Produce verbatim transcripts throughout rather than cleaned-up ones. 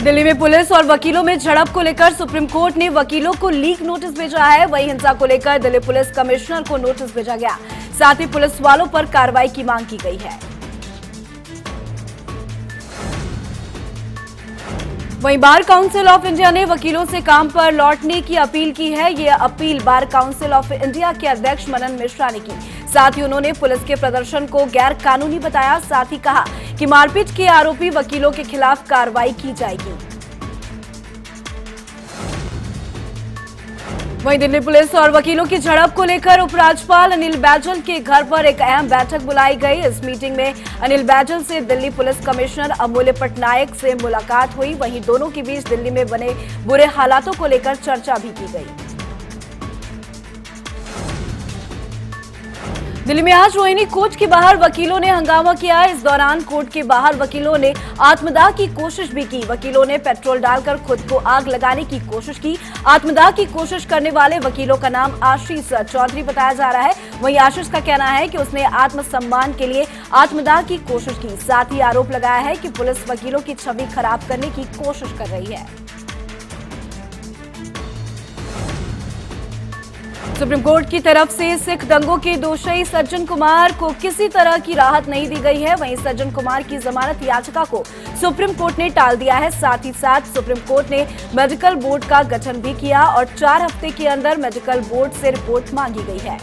दिल्ली में पुलिस और वकीलों में झड़प को लेकर सुप्रीम कोर्ट ने वकीलों को लीक नोटिस भेजा है। वहीं हिंसा को लेकर दिल्ली पुलिस कमिश्नर को नोटिस भेजा गया। साथ ही पुलिस वालों पर कार्रवाई की मांग की गई है। वहीं बार काउंसिल ऑफ इंडिया ने वकीलों से काम पर लौटने की अपील की है। ये appeal bar council of India के अध्यक्ष मनन मिश्रा ने की। साथ ही उन्होंने पुलिस के प्रदर्शन को गैर कानूनी बताया। साथ ही कहा कि मारपीट के आरोपी वकीलों के खिलाफ कार्रवाई की जाएगी। वहीं दिल्ली पुलिस और वकीलों की झड़प को लेकर उपराज्यपाल अनिल बैजल के घर पर एक अहम बैठक बुलाई गई। इस मीटिंग में अनिल बैजल से दिल्ली पुलिस कमिश्नर अमूल्य पटनायक से मुलाकात हुई। वहीं दोनों के बीच दिल्ली में बने बुरे हालातों को लेकर चर्चा भी की गई। दिल्ली में आज रोहिणी कोर्ट के बाहर वकीलों ने हंगामा किया। इस दौरान कोर्ट के बाहर वकीलों ने आत्मदाह की कोशिश भी की। वकीलों ने पेट्रोल डालकर खुद को आग लगाने की कोशिश की। आत्मदाह की कोशिश करने वाले वकीलों का नाम आशीष चौधरी बताया जा रहा है। वहीं आशीष का कहना है कि उसने आत्मसम्मान के लिए आत्मदाह की कोशिश की। साथ ही आरोप लगाया है कि पुलिस वकीलों की छवि खराब करने की कोशिश कर रही है। सुप्रीम कोर्ट की तरफ से सिख दंगों के दोषी सज्जन कुमार को किसी तरह की राहत नहीं दी गई है। वहीं सज्जन कुमार की जमानत याचिका को सुप्रीम कोर्ट ने टाल दिया है। साथ ही साथ सुप्रीम कोर्ट ने मेडिकल बोर्ड का गठन भी किया और चार हफ्ते के अंदर मेडिकल बोर्ड से रिपोर्ट मांगी गई है।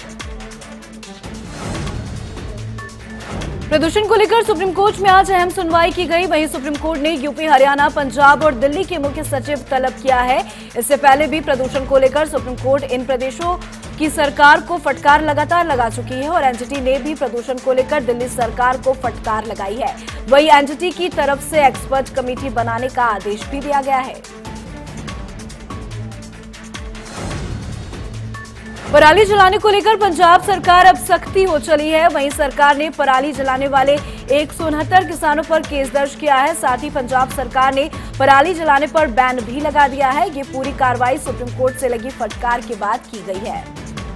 प्रदूषण को लेकर सुप्रीम कोर्ट में आज अहम सुनवाई की गई। वहीं सुप्रीम कोर्ट ने यूपी, हरियाणा, पंजाब और दिल्ली के मुख्य सचिव तलब किया है। इससे पहले भी प्रदूषण को लेकर सुप्रीम कोर्ट इन प्रदेशों की सरकार को फटकार लगातार लगा चुकी है और एनजीटी ने भी प्रदूषण को लेकर दिल्ली सरकार को फटकार लगाई है। वहीं एनजीटी की तरफ से एक्सपर्ट कमेटी बनाने का आदेश भी दिया गया है। पराली जलाने को लेकर पंजाब सरकार अब सख्ती हो चली है। वहीं सरकार ने पराली जलाने वाले एक सौ उनहत्तर किसानों पर केस दर्ज किया है। साथ ही पंजाब सरकार ने पराली जलाने पर बैन भी लगा दिया है। ये पूरी कार्रवाई सुप्रीम कोर्ट से लगी फटकार के बाद की गई है।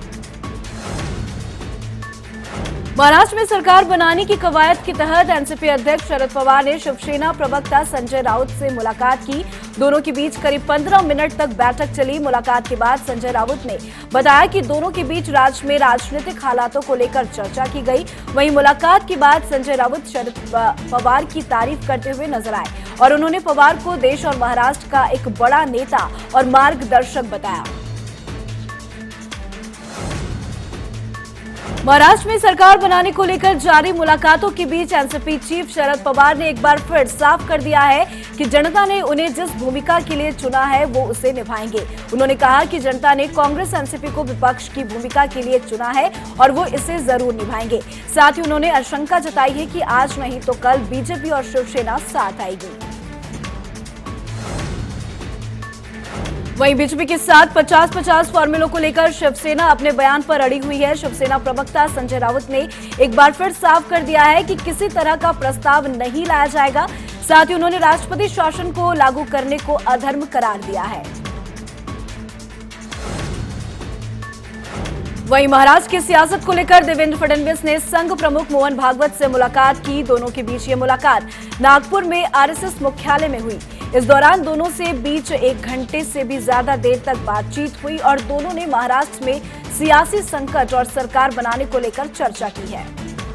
महाराष्ट्र में सरकार बनाने की कवायद के तहत एनसीपी अध्यक्ष शरद पवार ने शिवसेना प्रवक्ता संजय राउत से मुलाकात की। दोनों के बीच करीब पंद्रह मिनट तक बैठक चली। मुलाकात के बाद संजय राउत ने बताया कि दोनों के बीच राज्य में राजनीतिक हालातों को लेकर चर्चा की गई। वहीं मुलाकात के बाद संजय राउत शरद पवार की तारीफ करते हुए नजर आए और उन्होंने पवार को देश और महाराष्ट्र का एक बड़ा नेता और मार्गदर्शक बताया। महाराष्ट्र में सरकार बनाने को लेकर जारी मुलाकातों के बीच एनसीपी चीफ शरद पवार ने एक बार फिर साफ कर दिया है कि जनता ने उन्हें जिस भूमिका के लिए चुना है वो उसे निभाएंगे। उन्होंने कहा कि जनता ने कांग्रेस एनसीपी को विपक्ष की भूमिका के लिए चुना है और वो इसे जरूर निभाएंगे। साथ ही उन्होंने आशंका जताई है कि आज नहीं तो कल बीजेपी और शिवसेना साथ आएगी। वहीं बीजेपी के साथ पचास पचास फॉर्मूलों को लेकर शिवसेना अपने बयान पर अड़ी हुई है। शिवसेना प्रवक्ता संजय राउत ने एक बार फिर साफ कर दिया है कि किसी तरह का प्रस्ताव नहीं लाया जाएगा। साथ ही उन्होंने राष्ट्रपति शासन को लागू करने को अधर्म करार दिया है। वहीं महाराष्ट्र की सियासत को लेकर देवेंद्र फडणवीस ने संघ प्रमुख मोहन भागवत से मुलाकात की। दोनों के बीच ये मुलाकात नागपुर में आरएसएस मुख्यालय में हुई। इस दौरान दोनों से बीच एक घंटे से भी ज्यादा देर तक बातचीत हुई और दोनों ने महाराष्ट्र में सियासी संकट और सरकार बनाने को लेकर चर्चा की है।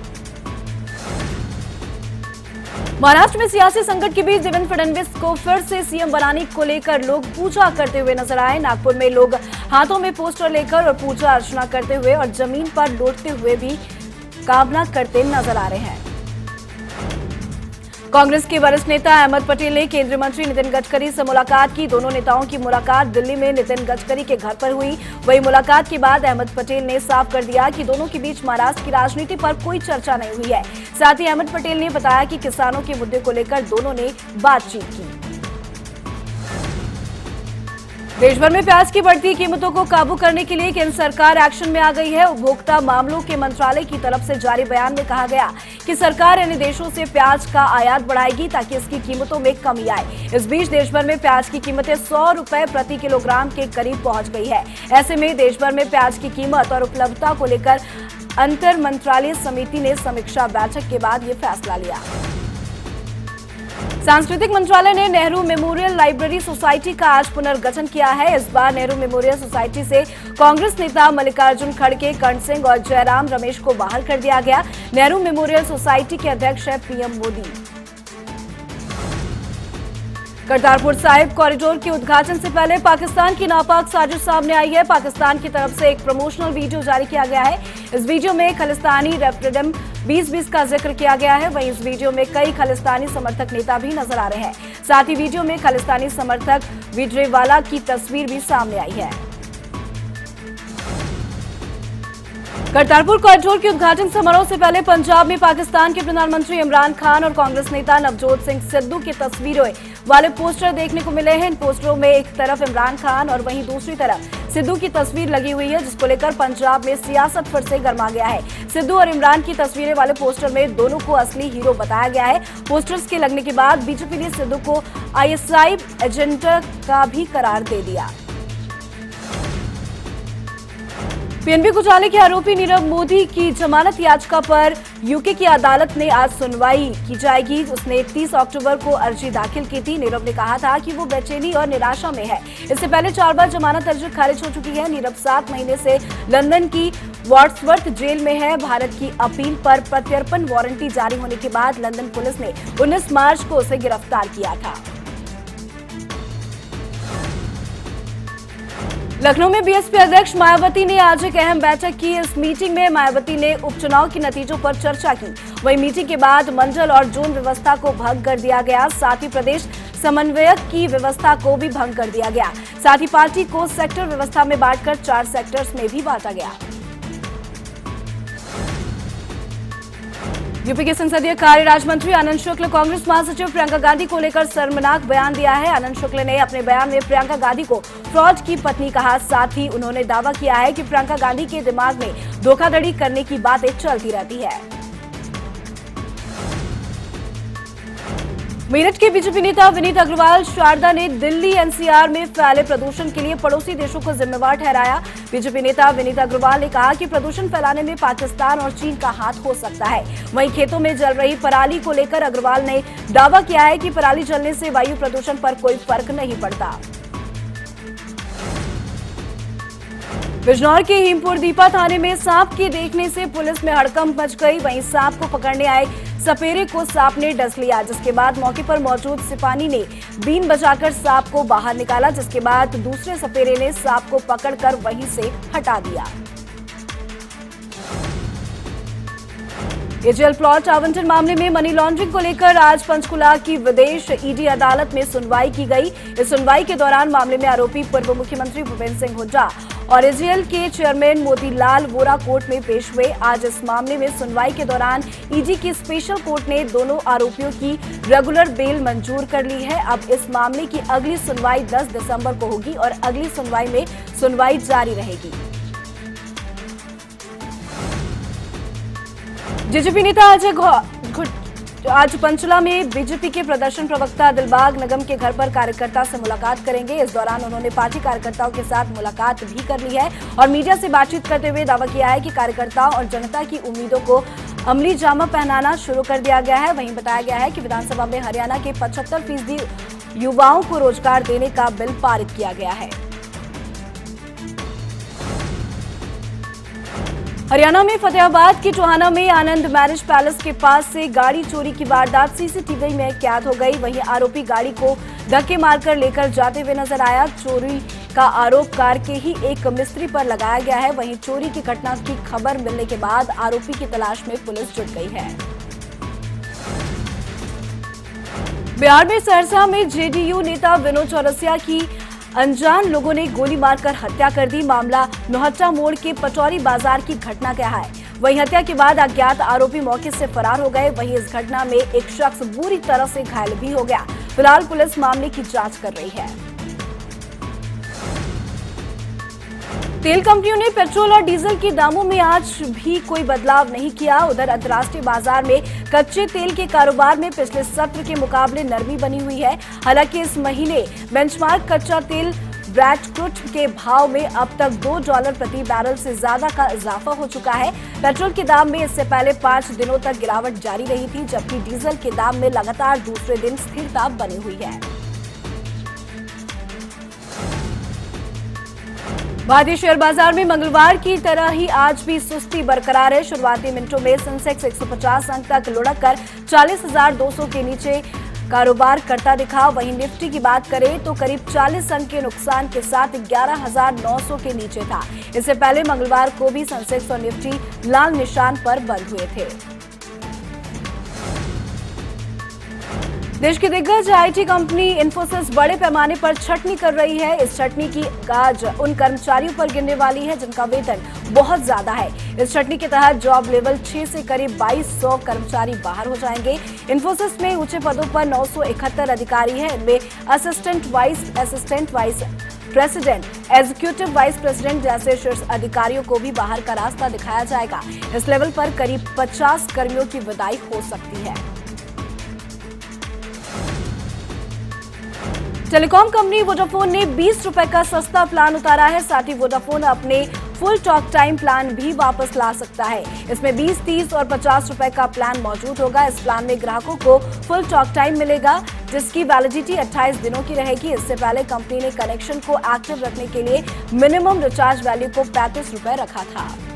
महाराष्ट्र में सियासी संकट के बीच देवेंद्र फडणवीस को फिर से सीएम बनाने को लेकर लोग पूजा करते हुए नजर आए। नागपुर में लोग हाथों में पोस्टर लेकर और पूजा अर्चना करते हुए और जमीन पर लौटते हुए भी कामना करते नजर आ रहे हैं। कांग्रेस के वरिष्ठ नेता अहमद पटेल ने केंद्रीय मंत्री नितिन गडकरी से मुलाकात की। दोनों नेताओं की मुलाकात दिल्ली में नितिन गडकरी के घर पर हुई। वहीं मुलाकात के बाद अहमद पटेल ने साफ कर दिया कि दोनों के बीच महाराष्ट्र की राजनीति पर कोई चर्चा नहीं हुई है। साथ ही अहमद पटेल ने बताया कि किसानों के मुद्दे को लेकर दोनों ने बातचीत की। देश भर में प्याज की बढ़ती कीमतों को काबू करने के लिए केंद्र सरकार एक्शन में आ गई है। उपभोक्ता मामलों के मंत्रालय की तरफ से जारी बयान में कहा गया कि सरकार अन्य देशों से प्याज का आयात बढ़ाएगी ताकि इसकी कीमतों में कमी आए। इस बीच देश भर में प्याज की कीमतें सौ रुपए प्रति किलोग्राम के करीब पहुंच गई है। ऐसे में देश भर में प्याज की कीमत और उपलब्धता को लेकर अंतर मंत्रालय समिति ने समीक्षा बैठक के बाद ये फैसला लिया। सांस्कृतिक मंत्रालय ने नेहरू मेमोरियल लाइब्रेरी सोसाइटी का आज पुनर्गठन किया है। इस बार नेहरू मेमोरियल सोसाइटी से कांग्रेस नेता मल्लिकार्जुन खड़गे, कर्ण सिंह और जयराम रमेश को बाहर कर दिया गया। नेहरू मेमोरियल सोसाइटी के अध्यक्ष है पीएम मोदी। करतारपुर साहिब कॉरिडोर के उद्घाटन से पहले पाकिस्तान की नापाक साजिश सामने आई है। पाकिस्तान की तरफ से एक प्रमोशनल वीडियो जारी किया गया है। इस वीडियो में खालिस्तानी रेफरेंडम बीस बीस का जिक्र किया गया है। वहीं इस वीडियो में कई खालिस्तानी समर्थक नेता भी नजर आ रहे हैं। साथ ही वीडियो में खालिस्तानी समर्थक विजरेवाला की तस्वीर भी सामने आई है। करतारपुर कॉरिडोर के उद्घाटन समारोह से पहले पंजाब में पाकिस्तान के प्रधानमंत्री इमरान खान और कांग्रेस नेता नवजोत सिंह सिद्धू की तस्वीरों वाले पोस्टर देखने को मिले हैं। इन पोस्टरों में एक तरफ इमरान खान और वहीं दूसरी तरफ सिद्धू की तस्वीर लगी हुई है, जिसको लेकर पंजाब में सियासत फिर से गर्मा गया है। सिद्धू और इमरान की तस्वीरें वाले पोस्टर में दोनों को असली हीरो बताया गया है। पोस्टर्स के लगने के बाद बीजेपी ने सिद्धू को आईएसआई एजेंट का भी करार दे दिया। पीएनबी घोटाले के आरोपी नीरव मोदी की जमानत याचिका पर यूके की अदालत ने आज सुनवाई की जाएगी। उसने तीस अक्टूबर को अर्जी दाखिल की थी। नीरव ने कहा था कि वो बेचैनी और निराशा में है। इससे पहले चार बार जमानत अर्जी खारिज हो चुकी है। नीरव सात महीने से लंदन की वॉर्ड्सवर्थ जेल में है। भारत की अपील पर प्रत्यर्पण वारंटी जारी होने के बाद लंदन पुलिस ने उन्नीस मार्च को उसे गिरफ्तार किया था। लखनऊ में बीएसपी अध्यक्ष मायावती ने आज एक अहम बैठक की। इस मीटिंग में मायावती ने उपचुनाव के नतीजों पर चर्चा की। वहीं मीटिंग के बाद मंडल और जोन व्यवस्था को भंग कर दिया गया। साथ ही प्रदेश समन्वयक की व्यवस्था को भी भंग कर दिया गया। साथ ही पार्टी को सेक्टर व्यवस्था में बांटकर चार सेक्टर्स में भी बांटा गया। यूपी के संसदीय कार्य राज्य मंत्री आनंद शुक्ल कांग्रेस महासचिव प्रियंका गांधी को लेकर शर्मनाक बयान दिया है। आनंद शुक्ल ने अपने बयान में प्रियंका गांधी को फ्रॉड की पत्नी कहा। साथ ही उन्होंने दावा किया है कि प्रियंका गांधी के दिमाग में धोखाधड़ी करने की बातें चलती रहती है। मेरठ के बीजेपी नेता विनीत अग्रवाल शारदा ने दिल्ली एनसीआर में फैले प्रदूषण के लिए पड़ोसी देशों को जिम्मेवार ठहराया। बीजेपी नेता विनीत अग्रवाल ने कहा कि प्रदूषण फैलाने में पाकिस्तान और चीन का हाथ हो सकता है। वहीं खेतों में जल रही पराली को लेकर अग्रवाल ने दावा किया है कि पराली जलने से वायु प्रदूषण पर कोई फर्क नहीं पड़ता। बिजनौर के हिमपुर दीपा थाने में सांप के देखने से पुलिस में हड़कंप मच गई। वहीं सांप को पकड़ने आए सपेरे को सांप ने डस लिया, जिसके बाद मौके पर मौजूद सिपाही ने बीन बजाकर सांप को बाहर निकाला, जिसके बाद दूसरे सपेरे ने सांप को पकड़कर वहीं से हटा दिया। एजेएल प्लॉट आवंटन मामले में मनी लॉन्ड्रिंग को लेकर आज पंचकुला की विदेश ईडी अदालत में सुनवाई की गई। इस सुनवाई के दौरान मामले में आरोपी पूर्व मुख्यमंत्री भूपेंद्र सिंह हुड्डा और एजेएल के चेयरमैन मोतीलाल वोरा कोर्ट में पेश हुए। आज इस मामले में सुनवाई के दौरान ईडी की स्पेशल कोर्ट ने दोनों आरोपियों की रेगुलर बेल मंजूर कर ली है। अब इस मामले की अगली सुनवाई दस दिसंबर को होगी और अगली सुनवाई में सुनवाई जारी रहेगी। जेजेपी नेता अजय आज पंचकुला में बीजेपी के प्रदर्शन प्रवक्ता दिलबाग नगम के घर पर कार्यकर्ता से मुलाकात करेंगे। इस दौरान उन्होंने पार्टी कार्यकर्ताओं के साथ मुलाकात भी कर ली है और मीडिया से बातचीत करते हुए दावा किया है कि कार्यकर्ताओं और जनता की उम्मीदों को अमली जामा पहनाना शुरू कर दिया गया है। वहीं बताया गया है कि विधानसभा में हरियाणा के पचहत्तर फीसदी युवाओं को रोजगार देने का बिल पारित किया गया है। हरियाणा में फतेहाबाद के टोहाना में आनंद मैरिज पैलेस के पास से गाड़ी चोरी की वारदात सीसीटीवी में कैद हो गई। वहीं आरोपी गाड़ी को धक्के मारकर लेकर जाते हुए नजर आया। चोरी का आरोप कार के ही एक मिस्त्री पर लगाया गया है। वहीं चोरी की घटना की खबर मिलने के बाद आरोपी की तलाश में पुलिस जुट गई है। बिहार में सहरसा में जेडीयू नेता विनोद चौरसिया की अनजान लोगों ने गोली मारकर हत्या कर दी। मामला नौहट्टा मोड़ के पटौरी बाजार की घटना का है। वहीं हत्या के बाद अज्ञात आरोपी मौके से फरार हो गए। वहीं इस घटना में एक शख्स बुरी तरह से घायल भी हो गया। फिलहाल पुलिस मामले की जांच कर रही है। तेल कंपनियों ने पेट्रोल और डीजल के दामों में आज भी कोई बदलाव नहीं किया। उधर अंतर्राष्ट्रीय बाजार में कच्चे तेल के कारोबार में पिछले सत्र के मुकाबले नरमी बनी हुई है। हालांकि इस महीने बेंचमार्क कच्चा तेल ब्रेंट क्रूड के भाव में अब तक दो डॉलर प्रति बैरल से ज्यादा का इजाफा हो चुका है। पेट्रोल के दाम में इससे पहले पांच दिनों तक गिरावट जारी रही थी, जबकि डीजल के दाम में लगातार दूसरे दिन स्थिरता बनी हुई है। भारतीय शेयर बाजार में मंगलवार की तरह ही आज भी सुस्ती बरकरार है। शुरुआती मिनटों में सेंसेक्स एक सौ पचास अंक तक लुढ़क कर चालीस हजार दो सौ के नीचे कारोबार करता दिखा। वहीं निफ्टी की बात करें तो करीब चालीस अंक के नुकसान के साथ ग्यारह हजार नौ सौ के नीचे था। इससे पहले मंगलवार को भी सेंसेक्स और निफ्टी लाल निशान पर बंद हुए थे। देश की दिग्गज आईटी कंपनी इंफोसिस बड़े पैमाने पर छटनी कर रही है। इस छटनी की गाज उन कर्मचारियों पर गिरने वाली है जिनका वेतन बहुत ज्यादा है। इस छटनी के तहत जॉब लेवल छह से करीब बाईस सौ कर्मचारी बाहर हो जाएंगे। इंफोसिस में ऊंचे पदों पर नौ सौ इकहत्तर अधिकारी हैं। इनमें assistant vice assistant vice president, executive vice president जैसे शीर्ष अधिकारियों को भी बाहर का रास्ता दिखाया जाएगा। इस लेवल पर करीब पचास कर्मियों की विदाई हो सकती है। टेलीकॉम कंपनी वोडाफोन ने बीस रुपए का सस्ता प्लान उतारा है। साथ ही वोडाफोन अपने फुल टॉक टाइम प्लान भी वापस ला सकता है। इसमें बीस, तीस और पचास रुपए का प्लान मौजूद होगा। इस प्लान में ग्राहकों को फुल टॉक टाइम मिलेगा, जिसकी वैलिडिटी अट्ठाईस दिनों की रहेगी। इससे पहले कंपनी ने कनेक्शन को एक्टिव रखने के लिए मिनिमम रिचार्ज वैल्यू को पैंतीस रुपए रखा था।